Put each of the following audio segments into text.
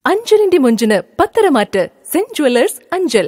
അഞ്ചലിന്റെ മൊഞ്ചിന് പത്തരമാറ്റ് saint jewellers Anchal.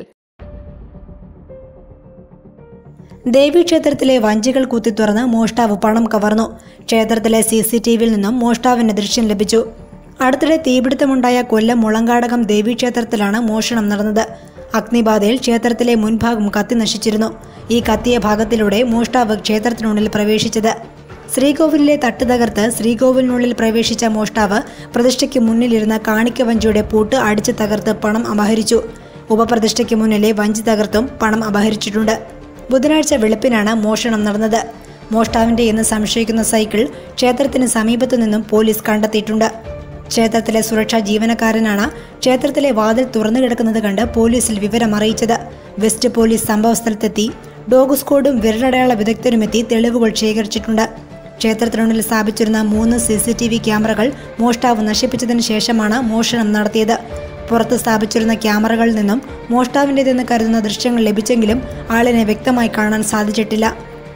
ദേവീക്ഷേത്രത്തിലെ വഞ്ചികൾ കുത്തിത്തുറന്ന് മോഷ്ടാവ് പണം കവർന്നു. ക്ഷേത്രത്തിലെ CCTVയിൽ നിന്നും മോഷ്ടാവിന്റെ ദൃശ്യം ലഭിച്ചു. അടുത്തിടെ തീപിടുത്തമുണ്ടായ കൊല്ലം മുളങ്കാടകം ദേവീക്ഷേത്രത്തിലാണ് മോഷണം നടന്നത്. അഗ്നിബാധയിൽ ക്ഷേത്രത്തിലെ മുൻഭാഗം കത്തി നശിച്ചിരുന്നു. ഈ കത്തിയ ഭാഗത്തിലൂടെ മോഷ്ടാവ് ക്ഷേത്രത്തിനുള്ളിൽ പ്രവേശിച്ചത്. ശ്രീകോവിലിലെ തട്ട് തകർത്ത് ശ്രീകോവിലിനുള്ളിൽ പ്രവേശിച്ച മോഷ്ടാവ് പ്രതിഷ്ഠയ്ക്ക് മുന്നിലിരുന്ന കാണിക്ക വഞ്ചിയുടെ പൂട്ട് അടിച്ചു തകർത്ത് പണം അപഹരിച്ചു. ഉപപ്രതിഷ്ഠയ്ക്ക് മുന്നിലെ വഞ്ചി തകർത്തും പണം അപഹരിച്ചിട്ടുണ്ട്. ബുധനാഴ്ച വെളുപ്പിനാണ് മോഷണം നടന്നത്. മോഷ്ടാവിന്റെ എന്ന് സംശയിക്കുന്ന സൈക്കിൾ ക്ഷേത്രത്തിന് സമീപത്തു നിന്നും പോലീസ് കണ്ടെത്തിയിട്ടുണ്ട്. ക്ഷേത്രത്തിലെ സുരക്ഷാ ജീവനക്കാരനാണ് ക്ഷേത്രത്തിലെ വാതിൽ തുറന്നു കിടക്കുന്നത് കണ്ട് പോലീസിൽ വിവരം അറിയിച്ചത്. വെസ്റ്റ് പോലീസ് സംഭവസ്ഥലത്തെത്തി ഡോഗ് സ്ക്വാഡും വിരലടയാള വിദഗ്ധരുമെത്തി തെളിവുകൾ ശേഖരിച്ചിട്ടുണ്ട്. ക്ഷേത്രത്തിനുള്ളിൽ സ്ഥാപിച്ചിരുന്ന 3 CCTV ക്യാമറകൾ മോഷ്ടാവ് നശിപ്പിച്ചതിന് ശേഷമാണ് മോഷണം നടത്തിയത്. പുറത്ത് സ്ഥാപിച്ചിരുന്ന ക്യാമറകളിൽ നിന്നും മോഷ്ടാവിൻ്റെതെന്ന് കരുതുന്ന ദൃശ്യങ്ങൾ ലഭിച്ചെങ്കിലും ആളിനെ വ്യക്തമായി കാണാൻ സാധിച്ചിട്ടില്ല.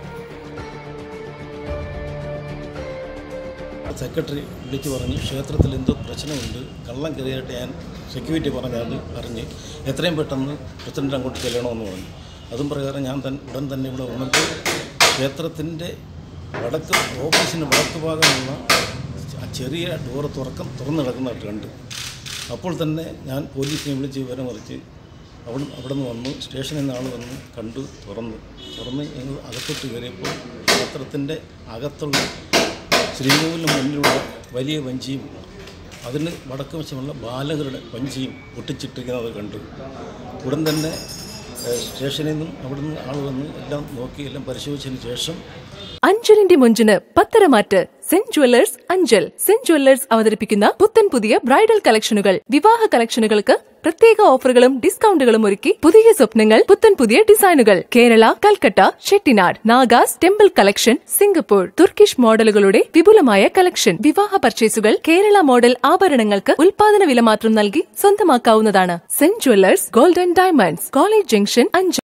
സെക്രട്ടറി വിളിച്ചു പറഞ്ഞ് ക്ഷേത്രത്തിൽ എന്തോ പ്രശ്നമുണ്ട്, കള്ളം കയറിയായിട്ട് ഞാൻ സെക്യൂരിറ്റി പറഞ്ഞ് എത്രയും പെട്ടെന്ന് പ്രസിഡന്റ് അങ്ങോട്ട് ചെല്ലണമെന്ന് പറഞ്ഞു. അതും പ്രകാരം ഞാൻ ഉടൻ തന്നെ ഇവിടെ വന്നിട്ട് ക്ഷേത്രത്തിൻ്റെ ഓഫീസിൻ്റെ വടക്ക് ഭാഗമുള്ള ചെറിയ ഡോറ് തുറന്നു കിടക്കുന്നതായിട്ട് കണ്ടു. അപ്പോൾ തന്നെ ഞാൻ പോലീസിനെ വിളിച്ച് വിവരം അറിയിച്ച് അവിടെ നിന്ന് വന്നു. സ്റ്റേഷനിൽ നിന്ന് ആൾ വന്ന് കണ്ടു, തുറന്ന് ഞങ്ങൾ അകത്തോട്ട് കയറിയപ്പോൾ ക്ഷേത്രത്തിൻ്റെ അകത്തുള്ള ശ്രീകോവിലിന് മുന്നിലുള്ള വലിയ വഞ്ചിയും അതിന് വടക്ക് വശമുള്ള ബാലകരുടെ വഞ്ചിയും പൊട്ടിച്ചിട്ടിരിക്കുന്നത് കണ്ടു. ഉടൻ തന്നെ സ്റ്റേഷനിൽ നിന്നും അവിടെ നിന്ന് ആൾ വന്ന് എല്ലാം നോക്കി എല്ലാം പരിശോധിച്ചതിന് ശേഷം അഞ്ചലിന്റെ മൊഞ്ചിന് പത്തരമാറ്റ് saint jewellers Anchal. Saint jewellers അവതരിപ്പിക്കുന്ന പുത്തൻ പുതിയ ബ്രൈഡൽ കളക്ഷനുകൾ, വിവാഹ കളക്ഷനുകൾക്ക് പ്രത്യേക ഓഫറുകളും ഡിസ്കൗണ്ടുകളും ഒരുക്കി പുതിയ സ്വപ്നങ്ങൾ, പുത്തൻ പുതിയ ഡിസൈനുകൾ. Kerala, Calcutta, Chettinad, Nagas, temple collection, Singapore, Turkish മോഡലുകളുടെ വിപുലമായ കളക്ഷൻ. വിവാഹ പർച്ചേസുകൾ കേരള മോഡൽ ആഭരണങ്ങൾക്ക് ഉൽപാദന വില മാത്രം നൽകി സ്വന്തമാക്കാവുന്നതാണ്. Saint jewellers golden diamonds, college junction, Anchal.